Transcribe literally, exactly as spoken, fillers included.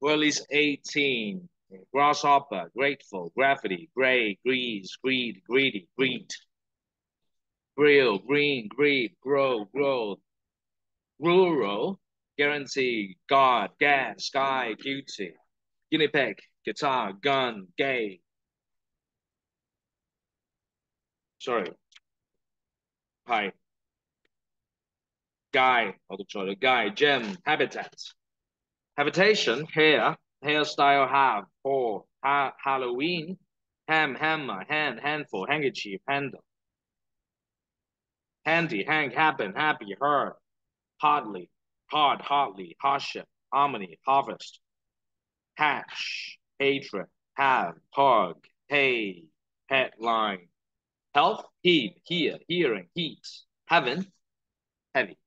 Or at least eighteen. Grasshopper, grateful, gravity, gray, grease, greed, greedy, greed. Grill, green, greed, grow, growth. Rural, guarantee, God, gas, sky, duty. Guinea pig, guitar, gun, gay. Sorry. Hi. Guy,我讀錯咗 guy, gem, habitat. Habitation, hair, hairstyle, have, for, ha Halloween, ham, hammer, hand, handful, handkerchief, handle. Handy, hang, happen, happy, hard, hardly, hard, hardly, hardship, harmony, harvest. Hash, hatred, have, hug, hey, headline. Health, heat, hear, hearing, heat. Heaven, heavy.